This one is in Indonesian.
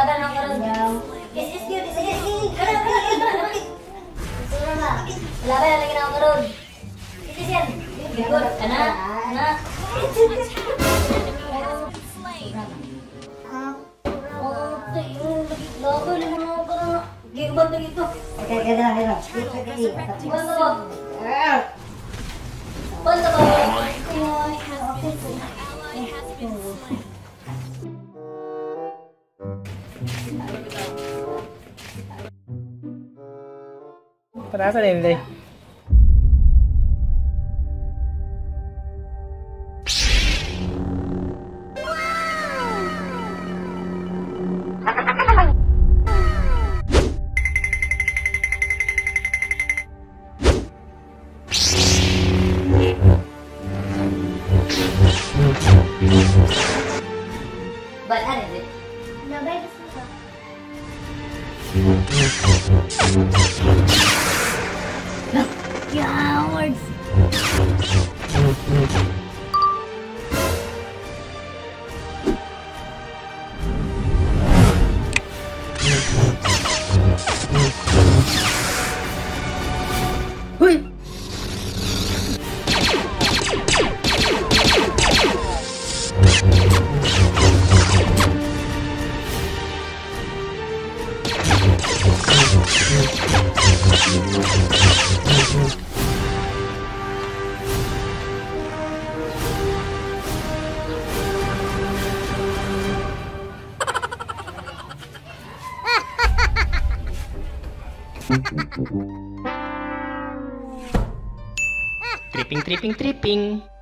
ada nomor is cute is kana laban lagi nomor isian good kana Kenapa nih? Bahan ya, Dek? Nggak baik susah. Cowards. Hui. Tripping, tripping, tripping.